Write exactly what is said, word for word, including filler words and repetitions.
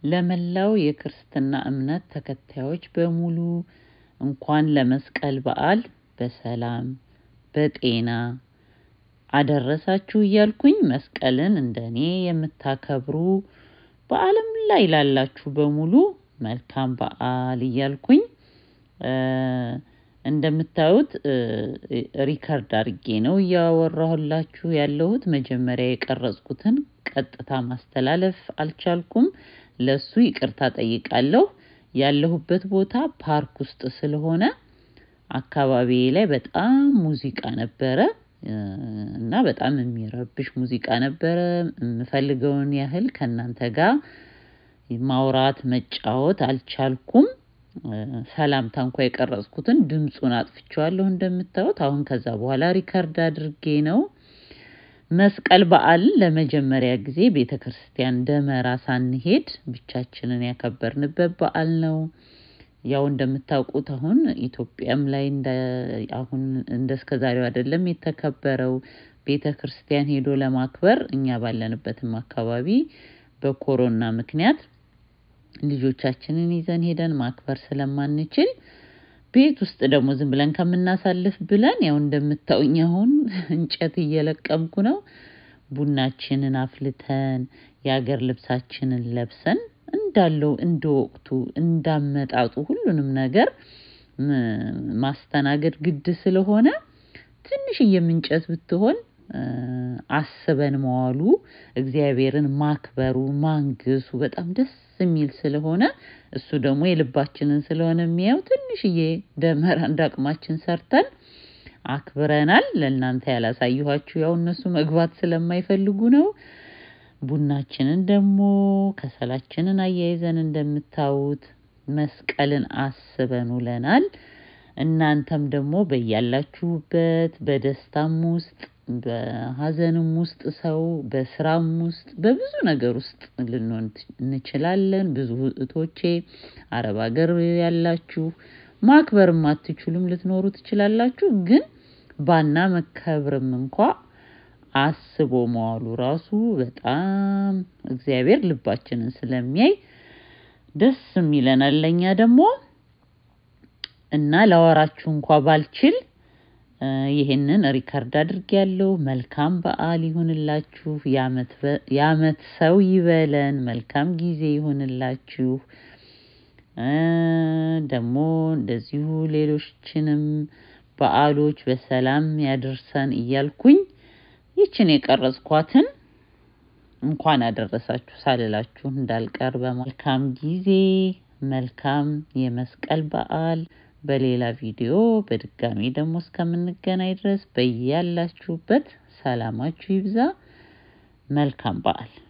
ለመላው የክርስትና እምነት ተከታዮች በሙሉ እንኳን ለመስቀል በዓል በሰላም በጤና አደረሳችሁ እያልኩኝ መስቀልን እንደኔ የምታከብሩ በዓለም ላይ ላላችሁ በሙሉ መልካም በዓል እያልኩኝ እንደምታዩት ሪከርድ አድርጌ ነው ያወራሁላችሁ ያለሁት መጀመሪያ የቀረጽኩትን ቀጥታ ማስተላለፍ አልቻልኩም ለሱ ይቅርታ ጠይቃለሁ ያለሁበት ቦታ ፓርክ ውስጥ ስለሆነ አካባቢዬ ላይ በጣም ሙዚቃ ነበረ እና በጣም የሚረብሽ ሙዚቃ ነበረ የምፈልገውን ያህል ከናንተ ጋር ማውራት መጫወት አልቻልኩም ሰላምታ እንኳን የቀረጽኩትን ድምጹን አጥፍቻለሁ እንደምታዩት አሁን ከዛ በኋላ ሪከርድ አድርጌ ነው መስቀል በዓል ለመጀመሪያ ጊዜ ቤተክርስቲያን ደመራ ሳንሄድ ብቻችንን ያከበርንበት በዓል ነው ያው እንደምታውቁት አሁን ኢትዮጵያም ላይ እንደ አሁን እንደስከዛሬው አይደለም የተከበረው ቤተክርስቲያን ሄዶ ለማክበር እኛ ባለንበትም አካባቢ በኮሮና ምክንያት ልጆቻችንን ይዘን ሄደን ማክበር ስለማንችል ቤት ውስጥ ደግሞ ዝም ብለን ከመናሳልፍ ብለን ያው እንደምታውኝ አሁን እንጨት እየለቀምኩ ነው ቡናችንን አፍልተን ያገር ልብሳችንን ለብሰን እንዳለው እንደወቅቱ እንዳመጣጡ ሁሉንም ነገር ማስተናገድ ግድ ስለሆነ ትንሽ የምንጨት ብትሆን አስበን መዋሉ እግዚአብሔርን ማክበሩ ማንገሱ በጣም ደስ የሚል ስለሆነ እሱ ደግሞ የልባችንን ስለሆነ የሚያው ትንሽዬ ደመራ እንዳቅማችን ሰርተን አክብረናል ለእናንተ ያላሳየኋችሁ ያው እነሱ መግባት ስለማይፈልጉ ነው ቡናችንን ደግሞ ከሰላችንን አያይዘን እንደምታዩት መስቀልን አስበን ውለናል እናንተም ደግሞ በያላችሁበት በደስታም ውስጥ በሐዘንም ውስጥ ሰው በስራም ውስጥ በብዙ ነገር ውስጥ ልንሆን እንችላለን ብዙ እህቶቼ አረብ ሀገር ያላችሁ ማክበርም አትችሉም ልትኖሩ ትችላላችሁ ግን ባና መከብርም እንኳን አስቦ መዋሉ ራሱ በጣም እግዚአብሔር ልባችንን ስለሚያይ ደስ የሚለናል ለኛ ደግሞ እና ለወራችሁ እንኳን ባልችል ይሄንን ሪከርድ አድርጌያለሁ መልካም በዓል ይሁንላችሁ ያመት ያመት ሰው ይበለን መልካም ጊዜ ይሁንላችሁ ደግሞ እንደዚሁ ሌሎችንም በዓሎች በሰላም ያደርሰን እያልኩኝ ይችን የቀረጽኳትን እንኳን አደረሳችሁ ሳልላችሁ እንዳልቀር በመልካም ጊዜ መልካም የመስቀል በዓል በሌላ ቪዲዮ በድጋሚ ደግሞ እስከምንገናኝ ድረስ በያላችሁበት ሰላማችሁ ይብዛ መልካም በዓል